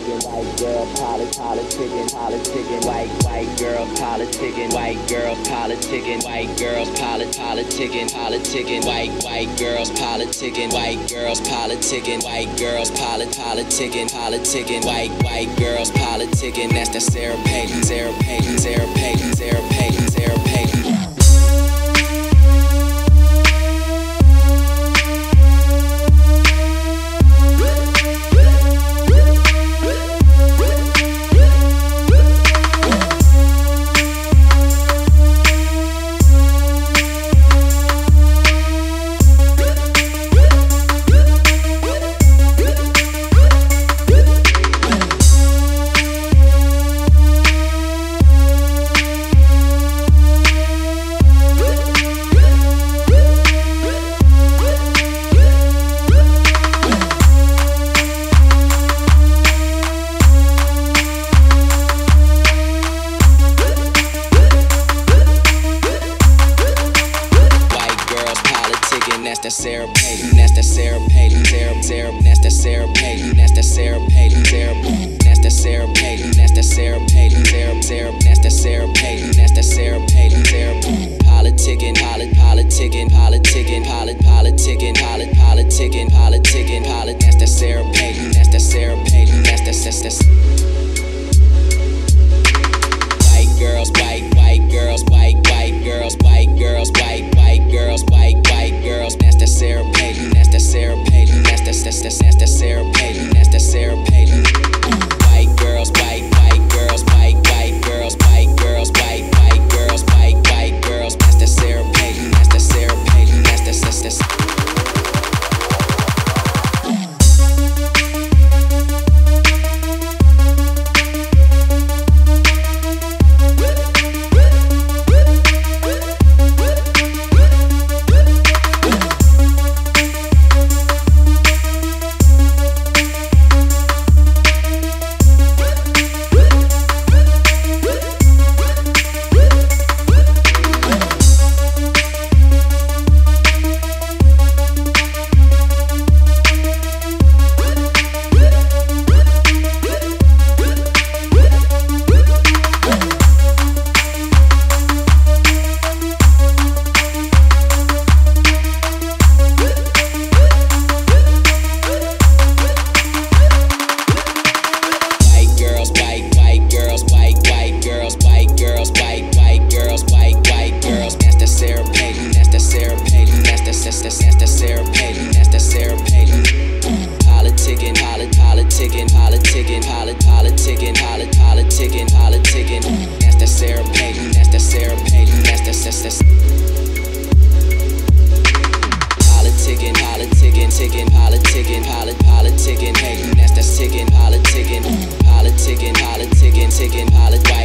politicking, white girl politicking, white girl politicking, white girls politicking, white girls politicking, white girls politicking, white girls politicking, white girls politicking, white girls politicking. That's the Sarah Payton, Sarah Payton, Sarah Payton, Sarah Payton, Sarah Payton. That's the Sarah Payton, that's the Sarah Payton, Sarah, that's the Sarah Payton, that's the Sarah Payton, Sarah, that's the Sarah Payton, that's the Sarah Payton, Sarah, that's the Sarah Payton, that's the Sarah Payton, Sarah, politicking, politicking, politicking, politicking, politicking, politicking, that's the Sarah Payton, that's the Sarah Payton, that's the sister. White girls, white girls, white girls, white girls, white girls, white girls. That's the Sarah Payton, that's the Sarah Payton, that's the sister, that's the Sarah Payton, that's the Sarah Payton. White girls, white girls, white girls, white girls, white girls, white girls. That's the Sarah Payton, that's the Sarah Payton, that's the sister. That's the Sarah Payton, that's the Sarah Payton. Politicking, politicking, politicking, politicking, politicking, politicking. That's the Sarah Payton, that's the Sarah Payton, that's the sister. Politicking, politicking, ticking, politicking, politicking, Payton. That's the ticking, politicking, politicking, politicking, ticking, politicking.